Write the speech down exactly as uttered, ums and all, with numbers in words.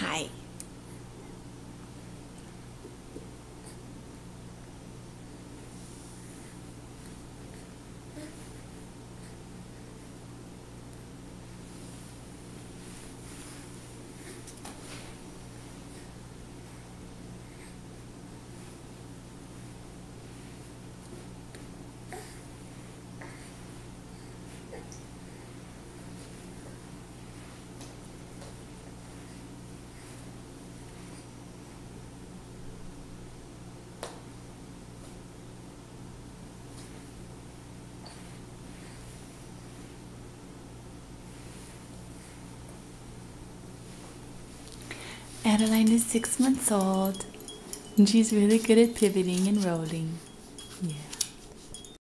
Hi. Adeline is six months old and she's really good at pivoting and rolling.